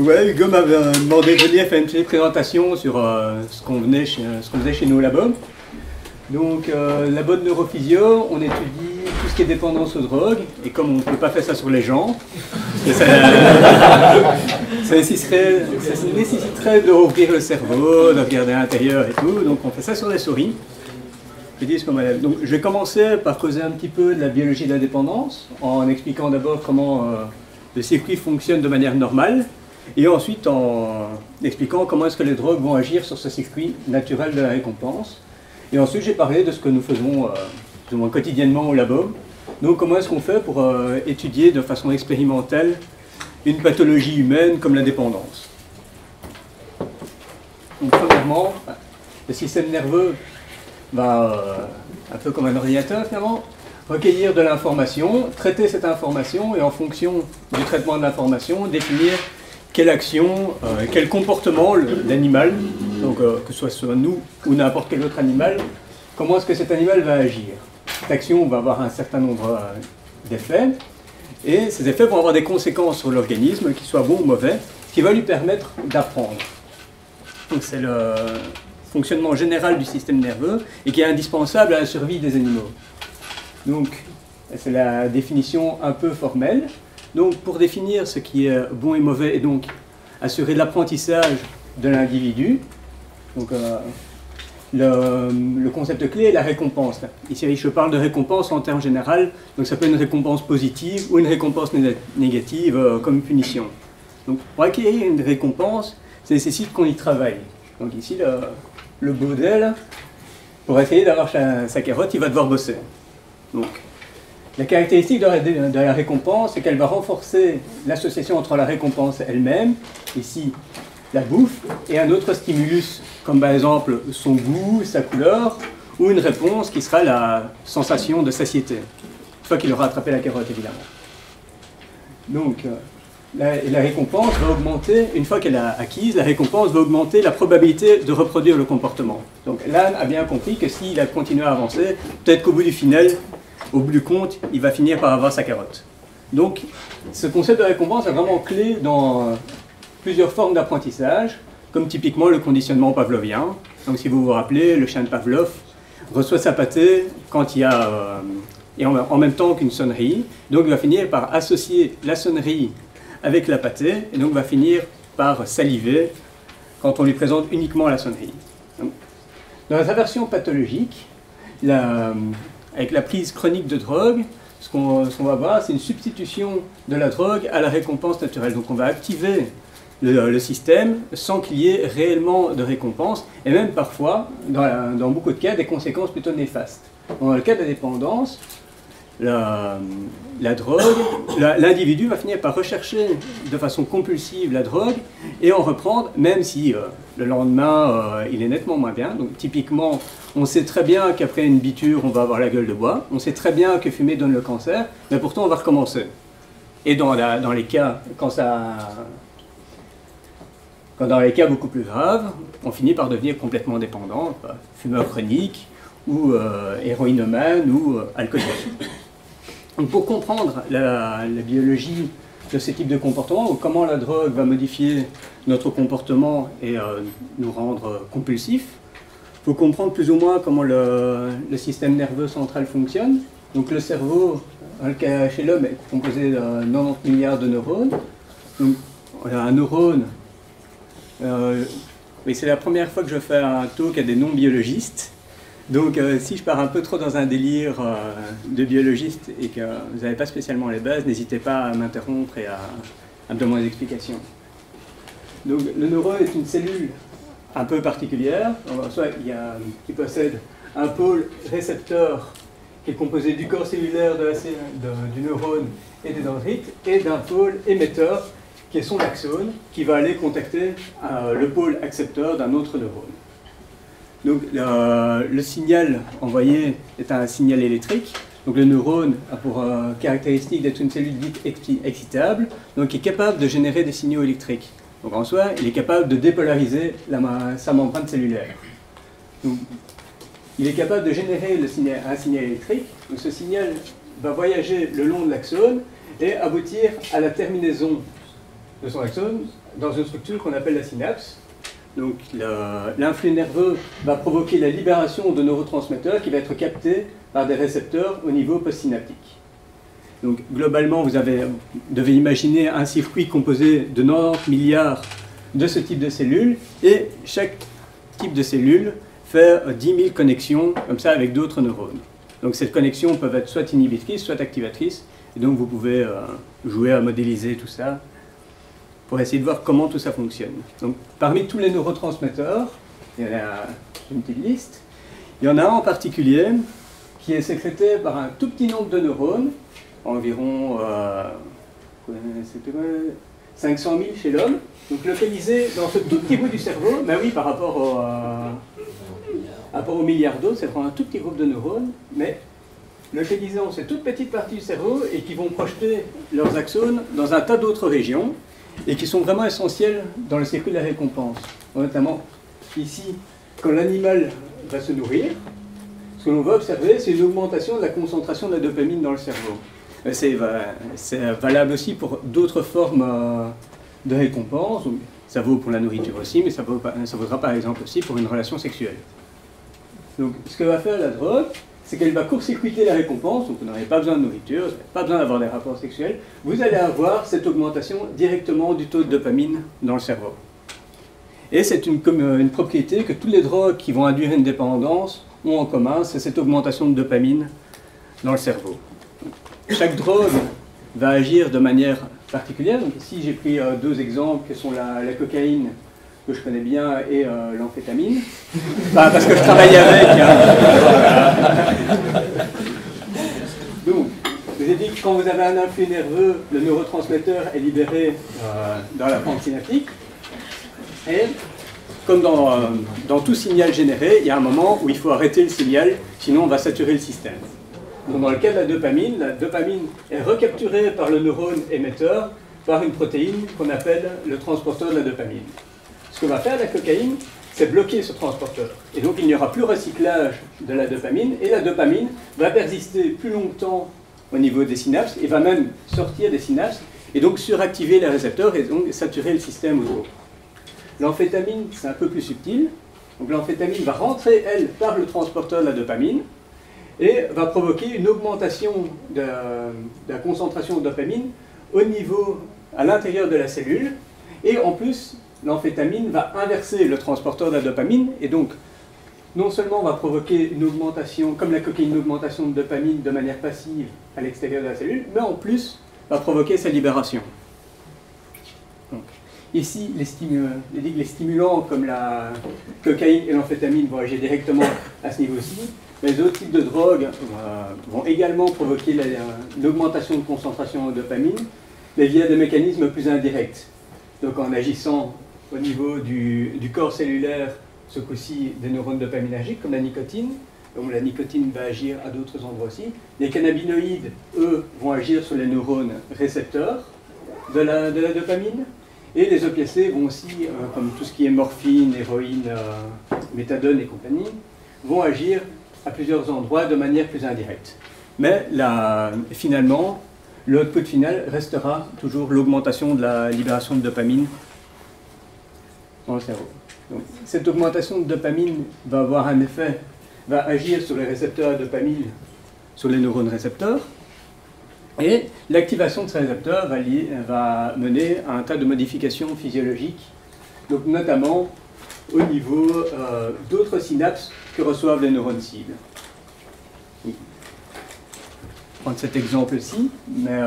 ouais, Hugo m'avait demandé de venir faire une petite présentation sur ce qu'on faisait chez nous au labo. Donc, labo de neurophysio, on étudie tout ce qui est dépendance aux drogues, et comme on ne peut pas faire ça sur les gens, ça nécessiterait de rouvrir le cerveau, de regarder à l'intérieur et tout, donc on fait ça sur les souris. Donc, je vais commencer par causer un petit peu de la biologie de la dépendance, en expliquant d'abord comment le circuit fonctionne de manière normale, et ensuite en expliquant comment est-ce que les drogues vont agir sur ce circuit naturel de la récompense. Et ensuite, j'ai parlé de ce que nous faisons plus ou moins quotidiennement au labo. Donc, comment est-ce qu'on fait pour étudier de façon expérimentale une pathologie humaine comme la dépendance. Donc, premièrement, le système nerveux va, un peu comme un ordinateur finalement, recueillir de l'information, traiter cette information et en fonction du traitement de l'information, définir quelle action, quel comportement l'animal, donc que ce soit nous ou n'importe quel autre animal, comment est-ce que cet animal va agir. Cette action va avoir un certain nombre d'effets, et ces effets vont avoir des conséquences sur l'organisme, qu'ils soient bons ou mauvais, ce qui va lui permettre d'apprendre. Donc c'est le fonctionnement général du système nerveux, et qui est indispensable à la survie des animaux. Donc c'est la définition un peu formelle. Donc, pour définir ce qui est bon et mauvais, et donc assurer l'apprentissage de l'individu, donc le concept clé est la récompense. Ici, je parle de récompense en termes généraux, donc ça peut être une récompense positive ou une récompense négative comme punition. Donc, pour acquérir une récompense, ça nécessite qu'on y travaille. Donc ici, le baudet, pour essayer d'avoir sa carotte, il va devoir bosser. Donc, la caractéristique de la récompense, c'est qu'elle va renforcer l'association entre la récompense elle-même, ici la bouffe, et un autre stimulus, comme par exemple son goût, sa couleur, ou une réponse qui sera la sensation de satiété, une fois qu'il aura attrapé la carotte évidemment. Donc, la récompense va augmenter, une fois qu'elle a acquise, la récompense va augmenter la probabilité de reproduire le comportement. Donc l'âne a bien compris que s'il a continué à avancer, peut-être qu'au bout du compte, il va finir par avoir sa carotte. Donc, ce concept de récompense est vraiment clé dans plusieurs formes d'apprentissage, comme typiquement le conditionnement pavlovien. Donc, si vous vous rappelez, le chien de Pavlov reçoit sa pâtée quand il y a, et en même temps qu'une sonnerie. Donc, il va finir par associer la sonnerie avec la pâtée, et donc va finir par saliver quand on lui présente uniquement la sonnerie. Donc, dans sa version pathologique, avec la prise chronique de drogue, ce qu'on va voir, c'est une substitution de la drogue à la récompense naturelle. Donc on va activer le système sans qu'il y ait réellement de récompense, et même parfois, dans beaucoup de cas, des conséquences plutôt néfastes. Dans le cas de la dépendance, la drogue, l'individu va finir par rechercher de façon compulsive la drogue et en reprendre, même si le lendemain il est nettement moins bien. Donc typiquement, on sait très bien qu'après une biture on va avoir la gueule de bois, on sait très bien que fumer donne le cancer, mais pourtant on va recommencer. Et dans les cas, dans les cas beaucoup plus graves, on finit par devenir complètement dépendant, fumeur chronique, ou héroïnomane, ou alcoolique. Donc pour comprendre la biologie de ce type de comportement, ou comment la drogue va modifier notre comportement et nous rendre compulsifs, il faut comprendre plus ou moins comment le système nerveux central fonctionne. Donc le cerveau, chez l'homme, est composé de 90 milliards de neurones. Donc un neurone, c'est la première fois que je fais un talk à des non-biologistes. Donc si je pars un peu trop dans un délire de biologiste et que vous n'avez pas spécialement les bases, n'hésitez pas à m'interrompre et à me demander des explications. Donc le neurone est une cellule un peu particulière, soit qui possède un pôle récepteur qui est composé du corps cellulaire du neurone et des dendrites, et d'un pôle émetteur qui est son axone, qui va aller contacter le pôle accepteur d'un autre neurone. Donc le signal envoyé est un signal électrique. Donc le neurone a pour caractéristique d'être une cellule dite excitable, donc qui est capable de générer des signaux électriques. Donc en soi, il est capable de dépolariser sa membrane cellulaire. Donc, il est capable de générer un signal électrique. Donc ce signal va voyager le long de l'axone et aboutir à la terminaison de son axone, dans une structure qu'on appelle la synapse. Donc l'influx nerveux va provoquer la libération de neurotransmetteurs qui va être capté par des récepteurs au niveau postsynaptique. Donc globalement, vous devez imaginer un circuit composé de 90 milliards de ce type de cellules, et chaque type de cellule fait 10 000 connexions comme ça avec d'autres neurones. Donc ces connexions peuvent être soit inhibitrices, soit activatrices, et donc vous pouvez jouer à modéliser tout ça pour essayer de voir comment tout ça fonctionne. Donc parmi tous les neurotransmetteurs, il y en a une petite liste, il y en a un en particulier qui est sécrété par un tout petit nombre de neurones, environ 500 000 chez l'homme, donc localisé dans ce tout petit bout du cerveau. Ben oui, par rapport au milliard d'autres, c'est vraiment un tout petit groupe de neurones, mais localisés dans cette toute petite partie du cerveau et qui vont projeter leurs axones dans un tas d'autres régions et qui sont vraiment essentiels dans le circuit de la récompense. Notamment ici, quand l'animal va se nourrir, ce que l'on va observer, c'est une augmentation de la concentration de la dopamine dans le cerveau. C'est valable aussi pour d'autres formes de récompense. Ça vaut pour la nourriture aussi, mais ça vaudra par exemple aussi pour une relation sexuelle. Donc, ce que va faire la drogue, c'est qu'elle va court-circuiter la récompense. Donc, vous n'aurez pas besoin de nourriture, vous n'avez pas besoin d'avoir des rapports sexuels. Vous allez avoir cette augmentation directement du taux de dopamine dans le cerveau. Et c'est une propriété que toutes les drogues qui vont induire une dépendance ont en commun, c'est cette augmentation de dopamine dans le cerveau. Chaque drogue va agir de manière particulière. Donc ici, j'ai pris deux exemples qui sont la cocaïne, que je connais bien, et l'amphétamine. Enfin, parce que je travaillais avec. Donc, je vous ai dit que quand vous avez un influx nerveux, le neurotransmetteur est libéré dans la pente synaptique. Et comme dans tout signal généré, il y a un moment où il faut arrêter le signal, sinon on va saturer le système. Donc dans le cas de la dopamine est recapturée par le neurone émetteur par une protéine qu'on appelle le transporteur de la dopamine. Ce que va faire la cocaïne, c'est bloquer ce transporteur. Et donc il n'y aura plus recyclage de la dopamine, et la dopamine va persister plus longtemps au niveau des synapses, et va même sortir des synapses, et donc suractiver les récepteurs, et donc saturer le système autour. L'amphétamine, c'est un peu plus subtil. Donc l'amphétamine va rentrer, elle, par le transporteur de la dopamine, et va provoquer une augmentation de la concentration de dopamine au niveau, à l'intérieur de la cellule, et en plus, l'amphétamine va inverser le transporteur de la dopamine, et donc, non seulement va provoquer une augmentation, comme la cocaïne, une augmentation de dopamine de manière passive à l'extérieur de la cellule, mais en plus, va provoquer sa libération. Donc, ici, les stimulants comme la cocaïne et l'amphétamine vont agir directement à ce niveau-ci. Les autres types de drogues vont également provoquer l'augmentation de concentration de dopamine, mais via des mécanismes plus indirects. Donc en agissant au niveau du corps cellulaire, ce coup-ci des neurones dopaminergiques, comme la nicotine. Donc la nicotine va agir à d'autres endroits aussi. Les cannabinoïdes, eux, vont agir sur les neurones récepteurs de la dopamine. Et les opiacés vont aussi, comme tout ce qui est morphine, héroïne, méthadone et compagnie, vont agir à plusieurs endroits de manière plus indirecte. Mais finalement, l'output final restera toujours l'augmentation de la libération de dopamine dans le cerveau. Donc, cette augmentation de dopamine va avoir un effet, va agir sur les récepteurs à dopamine, sur les neurones récepteurs, et l'activation de ces récepteurs va mener à un tas de modifications physiologiques, donc notamment au niveau d'autres synapses que reçoivent les neurones cibles. Je vais prendre cet exemple-ci, mais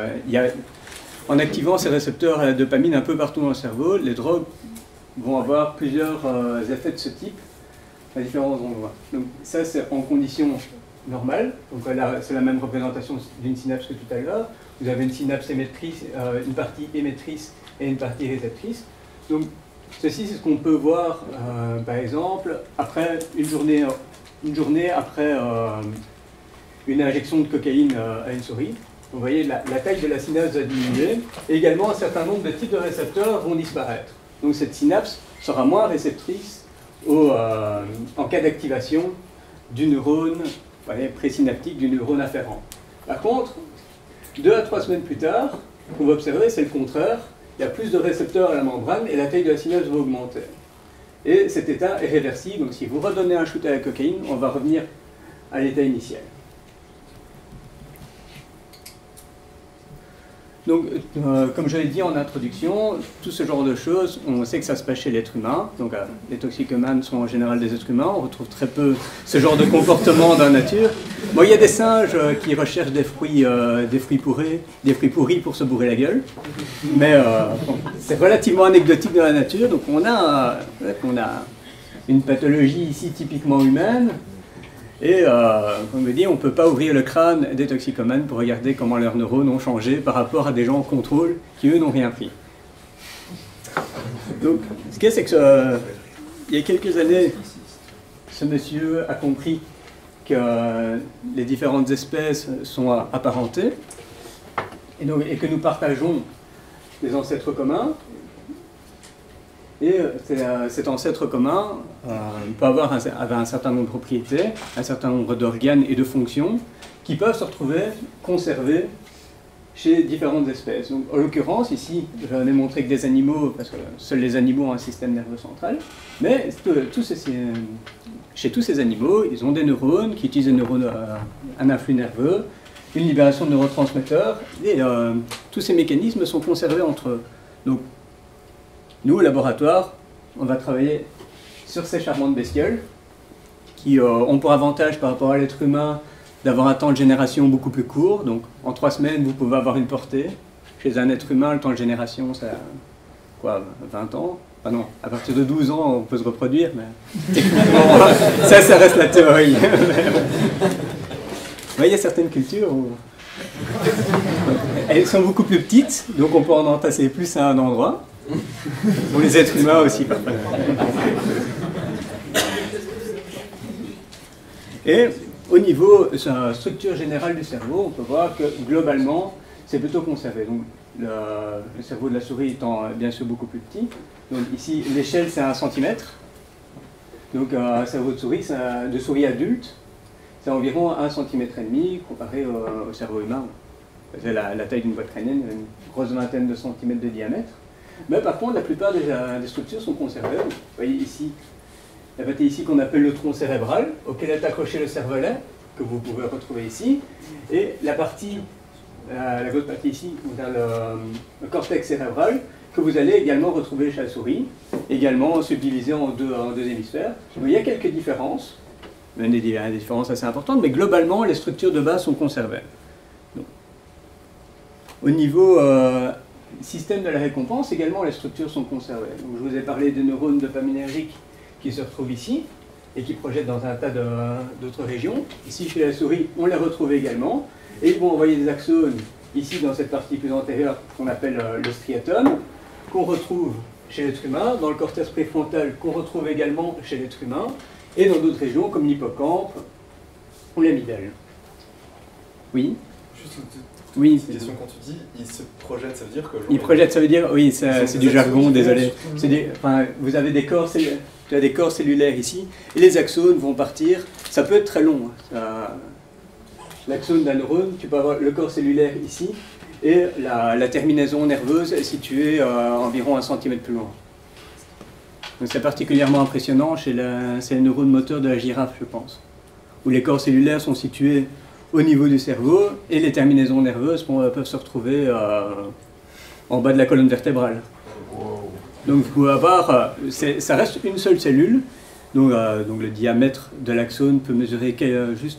en activant ces récepteurs à la dopamine un peu partout dans le cerveau, les drogues vont avoir plusieurs effets de ce type à différents endroits. Donc ça, c'est en conditions normales. Donc là, c'est la même représentation d'une synapse que tout à l'heure. Vous avez une synapse émettrice, une partie émettrice et une partie réceptrice. Donc ceci, c'est ce qu'on peut voir, par exemple, après une journée après une injection de cocaïne à une souris. Vous voyez, la taille de la synapse va diminuer. Et également, un certain nombre de types de récepteurs vont disparaître. Donc cette synapse sera moins réceptrice en cas d'activation du neurone présynaptique, du neurone afférent. Par contre, 2 à 3 semaines plus tard, ce qu'on va observer, c'est le contraire. il y a plus de récepteurs à la membrane et la taille de la synapse va augmenter. Et cet état est réversible, donc si vous redonnez un shoot à la cocaïne, on va revenir à l'état initial. Donc, comme je l'ai dit en introduction, tout ce genre de choses, on sait que ça se passe chez l'être humain. Donc, les toxicomanes sont en général des êtres humains. On retrouve très peu ce genre de comportement dans la nature. Bon, il y a des singes qui recherchent des fruits pourris pour se bourrer la gueule. Mais bon, c'est relativement anecdotique dans la nature. Donc, on a une pathologie ici typiquement humaine. Et comme je dis, on ne peut pas ouvrir le crâne des toxicomanes pour regarder comment leurs neurones ont changé par rapport à des gens en contrôle qui, eux, n'ont rien pris. Donc, ce qu'il y a, c'est que il y a quelques années, ce monsieur a compris que les différentes espèces sont apparentées et que nous partageons des ancêtres communs. Et cet ancêtre commun peut avoir un certain nombre de propriétés, un certain nombre d'organes et de fonctions qui peuvent se retrouver conservés chez différentes espèces. Donc, en l'occurrence, ici, je n'ai montré que des animaux, parce que seuls les animaux ont un système nerveux central, mais chez tous ces animaux, ils ont des neurones qui utilisent un influx nerveux, une libération de neurotransmetteurs, et tous ces mécanismes sont conservés entre eux. Donc, nous, au laboratoire, on va travailler sur ces charmantes bestioles qui ont pour avantage par rapport à l'être humain d'avoir un temps de génération beaucoup plus court. Donc, en 3 semaines, vous pouvez avoir une portée. Chez un être humain, le temps de génération, c'est quoi, 20 ans? Enfin non, à partir de 12 ans, on peut se reproduire, mais techniquement, ça reste la théorie. Il y a certaines cultures où elles sont beaucoup plus petites, donc on peut en entasser plus à un endroit. Pour les êtres humains aussi, parfois. Et au niveau de la structure générale du cerveau, on peut voir que globalement, c'est plutôt conservé. Donc, le cerveau de la souris étant bien sûr beaucoup plus petit. Donc ici, l'échelle, c'est 1 cm. Donc un cerveau de souris adulte, c'est environ 1,5 cm comparé au cerveau humain. C'est la taille d'une boîte crânienne, une grosse vingtaine de centimètres de diamètre. Mais par contre, la plupart des structures sont conservées. Vous voyez ici, la partie ici qu'on appelle le tronc cérébral, auquel est accroché le cervelet, que vous pouvez retrouver ici. Et la grosse partie ici, vous avez le cortex cérébral, que vous allez également retrouver chez la souris, également subdivisé en deux hémisphères. Donc, il y a quelques différences, des différences assez importantes, mais globalement, les structures de base sont conservées. Donc, au niveau système de la récompense, également les structures sont conservées. Donc, je vous ai parlé des neurones dopaminergiques qui se retrouvent ici et qui projettent dans un tas d'autres régions. Ici, chez la souris, on les retrouve également. Et ils vont envoyer des axones ici dans cette partie plus antérieure qu'on appelle le striatum, qu'on retrouve chez l'être humain, dans le cortex préfrontal qu'on retrouve également chez l'être humain, et dans d'autres régions comme l'hippocampe ou l'amygdale. Oui. Oui. Une question, quand tu dis il se projette, ça veut dire que... Il projette, ça veut dire, oui, c'est du jargon, désolé. Vous avez des corps cellulaires ici, et les axones vont partir, ça peut être très long. L'axone d'un neurone, tu peux avoir le corps cellulaire ici, et la terminaison nerveuse est située environ 1 cm plus loin. Donc c'est particulièrement impressionnant chez les neurones moteurs de la girafe, je pense, où les corps cellulaires sont situés au niveau du cerveau, et les terminaisons nerveuses peuvent se retrouver en bas de la colonne vertébrale. Donc vous pouvez avoir, ça reste une seule cellule, donc le diamètre de l'axone peut mesurer juste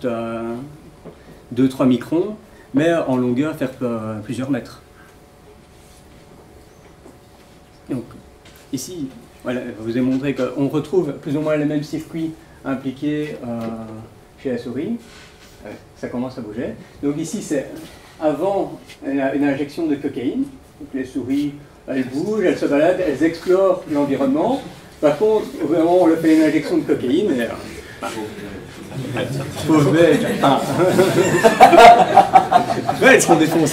2-3 microns, mais en longueur faire plusieurs mètres. Donc ici, voilà, je vous ai montré qu'on retrouve plus ou moins les mêmes circuits impliqués chez la souris. Ça commence à bouger. Donc ici, c'est avant une injection de cocaïne. Donc les souris, elles bougent, elles se baladent, elles explorent l'environnement. Par contre, au moment où on leur fait une injection de cocaïne, pauvre bête, ouais, elles sont défoncées.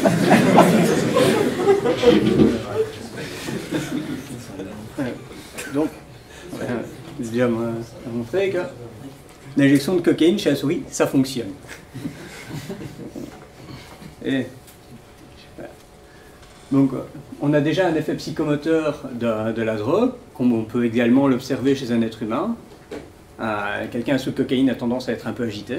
Donc, j'ai déjà montré que l'injection de cocaïne chez la souris, ça fonctionne. Et Donc, on a déjà un effet psychomoteur de la drogue, comme on peut également l'observer chez un être humain. Quelqu'un sous cocaïne a tendance à être un peu agité.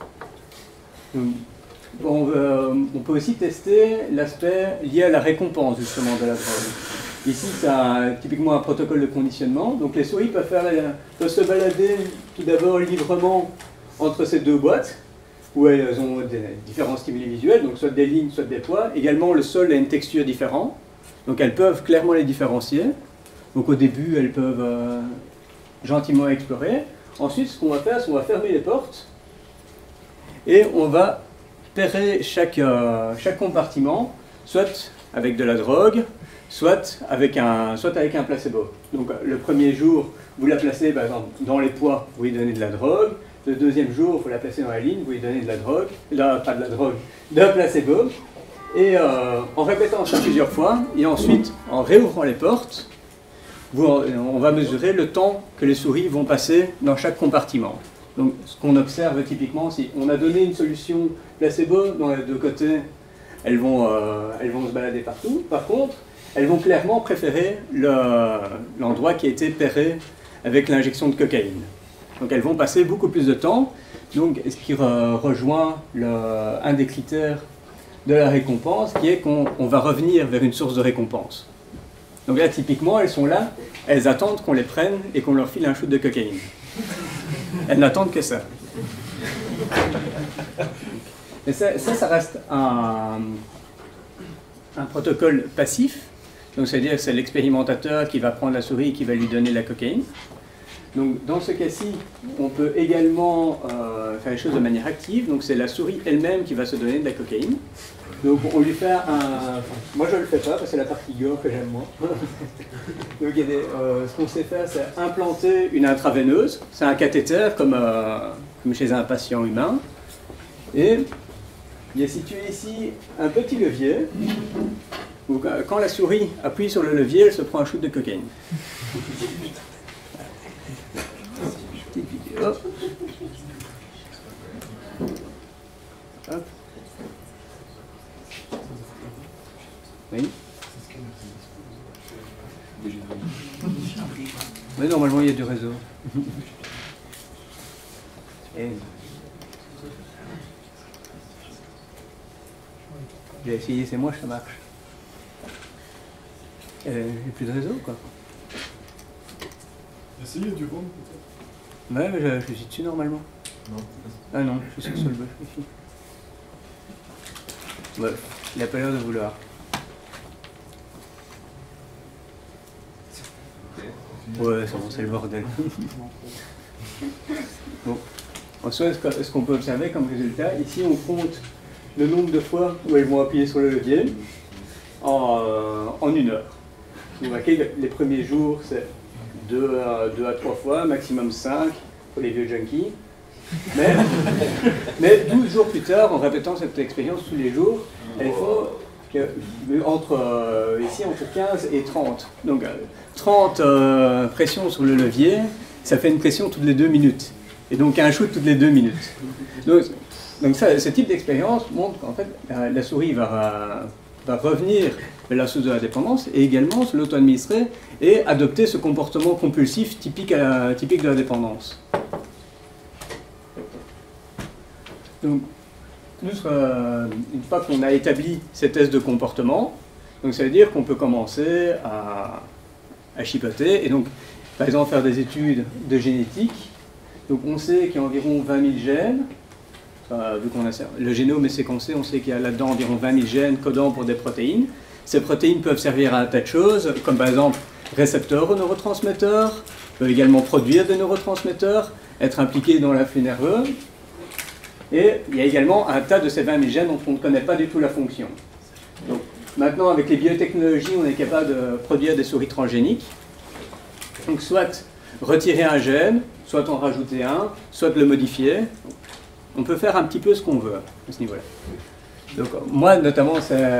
On peut aussi tester l'aspect lié à la récompense justement de la drogue. Ici, c'est typiquement un protocole de conditionnement. Donc les souris peuvent se balader tout d'abord librement entre ces deux boîtes, où elles ont différents stimuli visuels, donc soit des lignes, soit des poids. Également, le sol a une texture différente, donc elles peuvent clairement les différencier. Donc au début, elles peuvent gentiment explorer. Ensuite, ce qu'on va faire, c'est qu'on va fermer les portes et on va parer chaque compartiment, soit avec de la drogue, soit avec un placebo. Donc le premier jour, vous la placez par exemple dans les poids, vous lui donnez de la drogue. Le deuxième jour, vous la placez dans la ligne, vous lui donnez de la drogue, pas de la drogue, de placebo. Et en répétant ça plusieurs fois, et ensuite en réouvrant les portes, on va mesurer le temps que les souris vont passer dans chaque compartiment. Donc ce qu'on observe typiquement, si on a donné une solution placebo dans les deux côtés, elles vont se balader partout. Par contre, elles vont clairement préférer l'endroit qui a été pairé avec l'injection de cocaïne. Donc elles vont passer beaucoup plus de temps, donc ce qui rejoint un des critères de la récompense, qui est qu'on va revenir vers une source de récompense. Donc là, typiquement, elles sont là, elles attendent qu'on les prenne et qu'on leur file un shoot de cocaïne. Elles n'attendent que ça. Mais ça reste un protocole passif. Donc c'est-à-dire que c'est l'expérimentateur qui va prendre la souris et qui va lui donner la cocaïne. Donc dans ce cas-ci, on peut également faire les choses de manière active. Donc c'est la souris elle-même qui va se donner de la cocaïne. Donc on lui fait moi je ne le fais pas parce que c'est la partie gore que j'aime moins. Donc ce qu'on sait faire, c'est implanter une intraveineuse. C'est un cathéter comme chez un patient humain. Et il est situé ici un petit levier. Donc, quand la souris appuie sur le levier, elle se prend un shoot de cocaïne. Hop. Hop. Oui. Mais normalement il y a du réseau. Et... j'ai essayé, c'est moi, ça marche. J'ai plus de réseau, quoi. Essayez du rhum, peut-être. Ouais, mais je suis dessus normalement. Non. Ah non, je suis sur le bœuf ici. Ouais, il a pas l'air de vouloir. Ouais, c'est le bordel. Bon. En soi, ce qu'on peut observer comme résultat, ici on compte le nombre de fois où elles vont appuyer sur le levier en 1 heure. Vous voyez, les premiers jours, c'est 2 à 3 fois, maximum 5 pour les vieux junkies. Mais 12 jours plus tard, en répétant cette expérience tous les jours, elles font ici entre 15 et 30. Donc 30 pressions sur le levier, ça fait une pression toutes les 2 minutes. Et donc un shoot toutes les 2 minutes. Donc ce type d'expérience montre qu'en fait la souris va revenir vers la source de la dépendance et également se l'auto-administrer et adopter ce comportement compulsif typique de la dépendance. Donc, une fois qu'on a établi ces tests de comportement, donc ça veut dire qu'on peut commencer à chipoter et donc, par exemple, faire des études de génétique. Donc on sait qu'il y a environ 20 000 gènes. Vu qu'on a le génome est séquencé, on sait qu'il y a là-dedans environ 20 000 gènes codant pour des protéines. Ces protéines peuvent servir à un tas de choses, comme par exemple récepteurs aux neurotransmetteurs, peuvent également produire des neurotransmetteurs, être impliqués dans l'afflux nerveux. Et il y a également un tas de ces 20 000 gènes dont on ne connaît pas du tout la fonction. Donc maintenant, avec les biotechnologies, on est capable de produire des souris transgéniques. Donc soit retirer un gène, soit en rajouter un, soit le modifier. On peut faire un petit peu ce qu'on veut à ce niveau-là. Donc moi, notamment,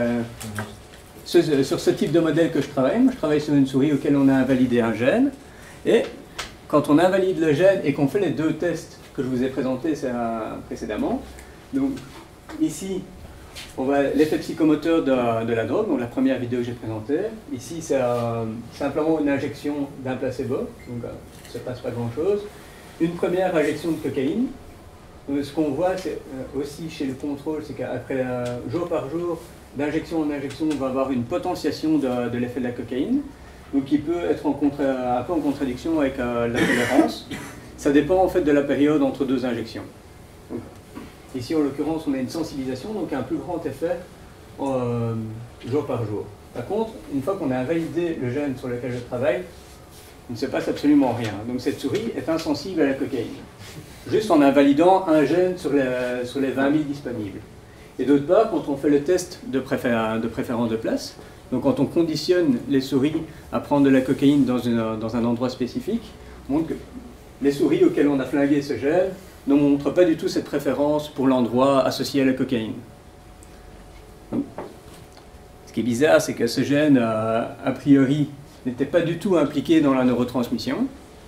sur ce type de modèle que je travaille sur une souris auquel on a invalidé un gène. Et quand on invalide le gène et qu'on fait les 2 tests que je vous ai présentés précédemment, donc ici, On voit l'effet psychomoteur de la drogue, donc la première vidéo que j'ai présentée. Ici, c'est simplement une injection d'un placebo, donc ça ne passe pas grand-chose. Une première injection de cocaïne. Donc, ce qu'on voit aussi chez le contrôle, c'est qu'après jour par jour, d'injection en injection, on va avoir une potentiation de l'effet de la cocaïne, donc qui peut être un peu en contradiction avec la tolérance. Ça dépend en fait de la période entre deux injections. Donc, ici, en l'occurrence, on a une sensibilisation, donc un plus grand effet jour par jour. Par contre, une fois qu'on a invalidé le gène sur lequel je travaille, il ne se passe absolument rien. Donc cette souris est insensible à la cocaïne, juste en invalidant un gène sur les 20 000 disponibles. Et d'autre part, quand on fait le test de préférence de place, donc quand on conditionne les souris à prendre de la cocaïne dans un endroit spécifique, on montre que les souris auxquelles on a flingué ce gène ne montrent pas du tout cette préférence pour l'endroit associé à la cocaïne. Donc, ce qui est bizarre, c'est que ce gène, a priori, n'était pas du tout impliqué dans la neurotransmission.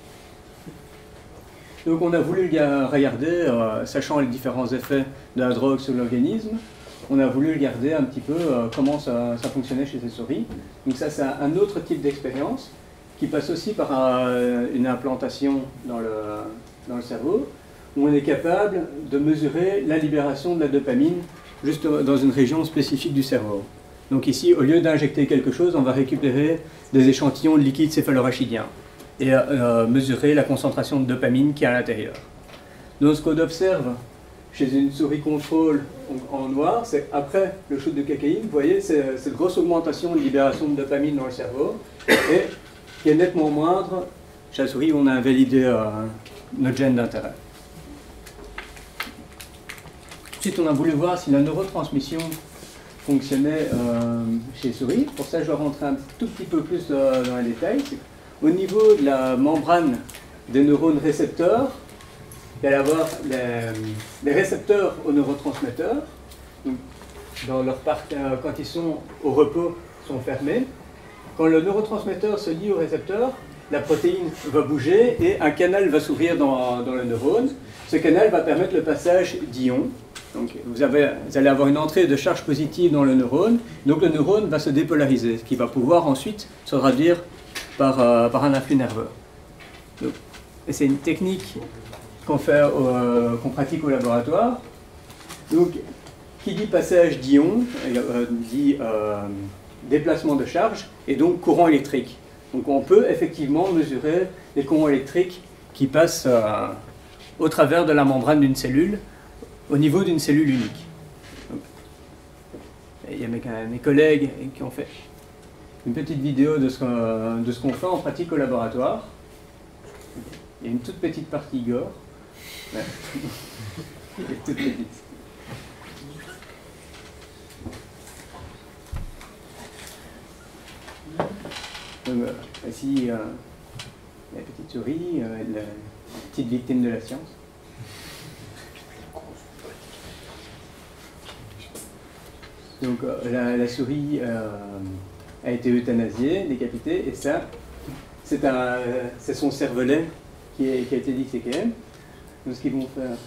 Donc on a voulu regarder, sachant les différents effets de la drogue sur l'organisme, on a voulu regarder un petit peu comment ça fonctionnait chez ces souris. Donc ça, c'est un autre type d'expérience qui passe aussi par une implantation dans le cerveau, où on est capable de mesurer la libération de la dopamine juste dans une région spécifique du cerveau. Donc ici, au lieu d'injecter quelque chose, on va récupérer des échantillons de liquide céphalorachidien et mesurer la concentration de dopamine qui est à l'intérieur. Donc ce qu'on observe chez une souris contrôle en noir, c'est après le shoot de cocaïne, vous voyez, c'est cette grosse augmentation de libération de dopamine dans le cerveau, et qui est nettement moindre chez la souris où on a invalidé notre gène d'intérêt. Ensuite, on a voulu voir si la neurotransmission fonctionnait chez les souris. Pour ça, je vais rentrer un tout petit peu plus dans les détails. Au niveau de la membrane des neurones récepteurs, il va y avoir les récepteurs aux neurotransmetteurs. Donc, dans leur quand ils sont au repos, sont fermés. Quand le neurotransmetteur se lie au récepteur, la protéine va bouger et un canal va s'ouvrir dans le neurone. Ce canal va permettre le passage d'ions. Donc, vous allez avoir une entrée de charge positive dans le neurone, donc le neurone va se dépolariser, ce qui va pouvoir ensuite se traduire par un influx nerveux. C'est une technique qu'on pratique au laboratoire. Donc, qui dit passage d'ions, dit déplacement de charge, et donc courant électrique. Donc on peut effectivement mesurer les courants électriques qui passent au travers de la membrane d'une cellule, au niveau d'une cellule unique. Donc, il y a mes collègues qui ont fait une petite vidéo de ce qu'on fait en pratique au laboratoire. Il y a une toute petite partie gore. Ouais. Elle est toute petite. Donc, ici, la petite souris, la petite victime de la science. Donc la souris a été euthanasiée, décapitée, et ça, c'est son cervelet qui a été disséqué. Donc ce qu'ils vont faire...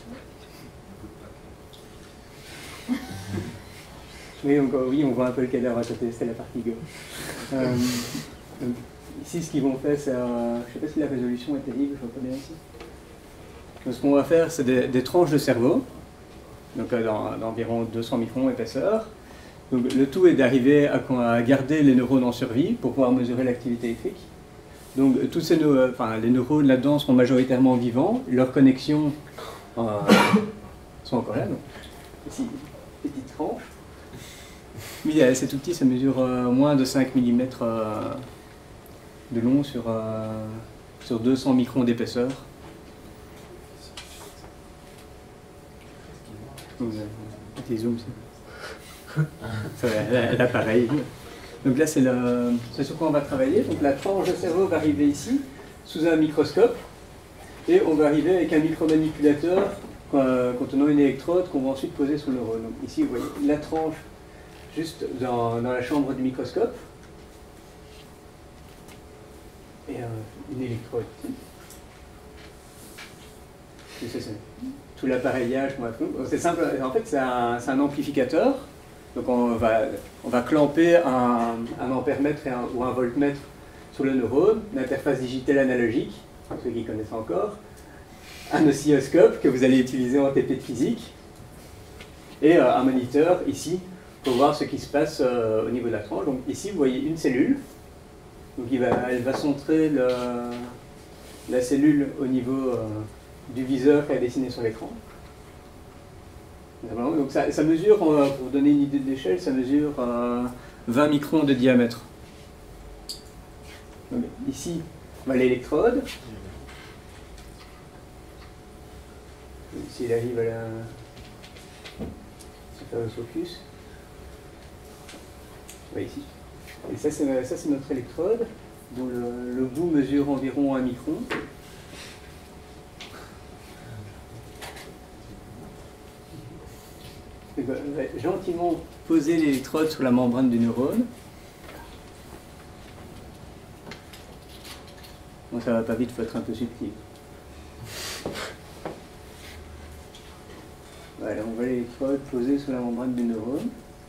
Oui, on voit un peu le cadavre à côté, c'est la partie gauche. Donc, ici, ce qu'ils vont faire, c'est... je ne sais pas si la résolution est terrible, je ne vois pas bien ici. Donc ce qu'on va faire, c'est des tranches de cerveau, donc d'environ 200 microns d'épaisseur. Donc, le tout est d'arriver à garder les neurones en survie pour pouvoir mesurer l'activité électrique. Donc tous les neurones là-dedans sont majoritairement vivants, leurs connexions sont encore là. Donc, ici, petite tranche. Oui, c'est tout petit, ça mesure moins de 5 mm de long sur 200 microns d'épaisseur. Petit zoom, l'appareil. Donc là, c'est sur quoi on va travailler. Donc la tranche de cerveau va arriver ici, sous un microscope, et on va arriver avec un micromanipulateur contenant une électrode qu'on va ensuite poser sur le neurone. Donc ici, vous voyez la tranche juste dans la chambre du microscope, et une électrode ici. C'est tout l'appareillage qu'on va faire. C'est simple, en fait, c'est un amplificateur Donc on va clamper un ampèremètre ou un voltmètre sur le neurone, l'interface digitale analogique, pour ceux qui connaissent encore, un oscilloscope que vous allez utiliser en TP de physique, et un moniteur ici pour voir ce qui se passe au niveau de la tranche. Donc ici vous voyez une cellule, donc elle va centrer la cellule au niveau du viseur qui est dessiné sur l'écran. Donc ça mesure, pour vous donner une idée de l'échelle, ça mesure 20 microns de diamètre. Donc, ici, on a l'électrode. S'il arrive à se faire le focus. Oui, ici. Et ça, c'est notre électrode, dont le bout mesure environ 1 micron. Et ben, on va gentiment poser l'électrode sur la membrane du neurone. Bon, ça va pas vite, il faut être un peu subtil. Voilà, on va l'électrode posée sur la membrane du neurone.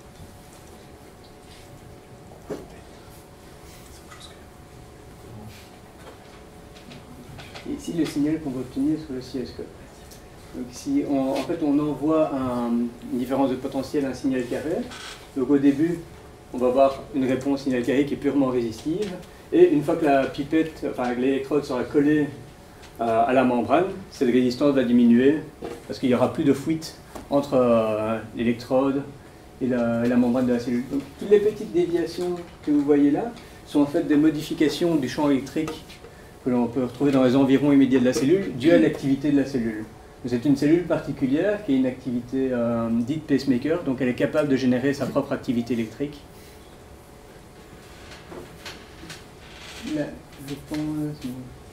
Et ici, le signal qu'on va obtenir sur l'oscilloscope. Donc ici, en fait, on envoie une différence de potentiel, un signal carré. Donc au début, on va avoir une réponse signal carré qui est purement résistive. Et une fois que la pipette, enfin que l'électrode sera collée à la membrane, cette résistance va diminuer parce qu'il n'y aura plus de fuite entre l'électrode et la membrane de la cellule. Donc toutes les petites déviations que vous voyez là sont en fait des modifications du champ électrique que l'on peut retrouver dans les environs immédiats de la cellule, dû à l'activité de la cellule. C'est une cellule particulière qui a une activité dite pacemaker, donc elle est capable de générer sa propre activité électrique. Là, je pense...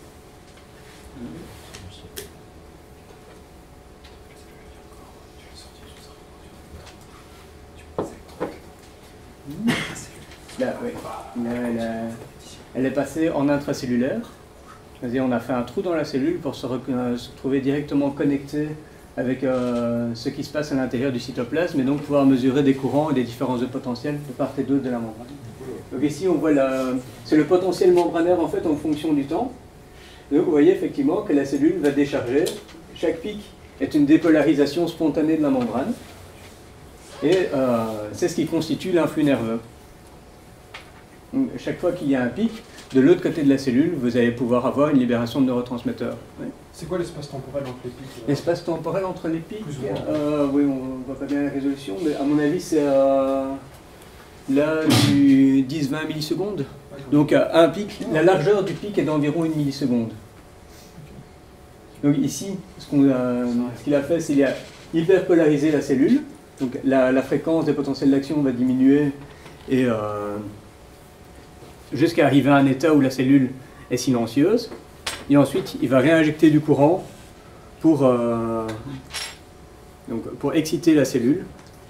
Là, oui. Là, elle est passée en intracellulaire. C'est-à-dire on a fait un trou dans la cellule pour se trouver directement connecté avec ce qui se passe à l'intérieur du cytoplasme et donc pouvoir mesurer des courants et des différences de potentiel de part et d'autre de la membrane. Donc ici on voit c'est le potentiel membranaire en fait en fonction du temps. Donc vous voyez effectivement que la cellule va décharger. Chaque pic est une dépolarisation spontanée de la membrane et c'est ce qui constitue l'influx nerveux. Donc, chaque fois qu'il y a un pic, de l'autre côté de la cellule, vous allez pouvoir avoir une libération de neurotransmetteurs. Oui. C'est quoi l'espace temporel entre les pics? L'espace temporel entre les pics, oui, on ne voit pas bien la résolution, mais à mon avis, c'est là du 10-20 millisecondes. Donc un pic, la largeur du pic est d'environ 1 milliseconde. Donc ici, ce qu'il a fait, c'est qu'il a hyperpolarisé la cellule. Donc la fréquence des potentiels d'action va diminuer et jusqu'à arriver à un état où la cellule est silencieuse. Et ensuite, il va réinjecter du courant pour exciter la cellule.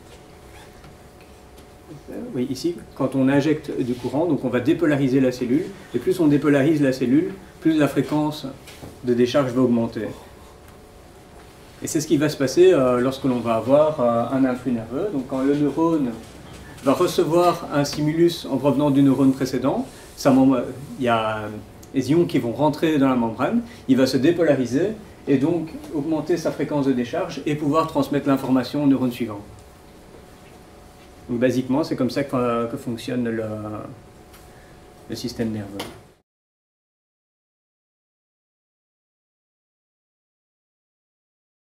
Oui, ici, quand on injecte du courant, donc on va dépolariser la cellule. Et plus on dépolarise la cellule, plus la fréquence de décharge va augmenter. Et c'est ce qui va se passer lorsque l'on va avoir un influx nerveux. Donc quand le neurone va recevoir un stimulus en provenance du neurone précédent, il y a les ions qui vont rentrer dans la membrane, il va se dépolariser et donc augmenter sa fréquence de décharge et pouvoir transmettre l'information au neurone suivant. Donc basiquement, c'est comme ça que fonctionne le système nerveux.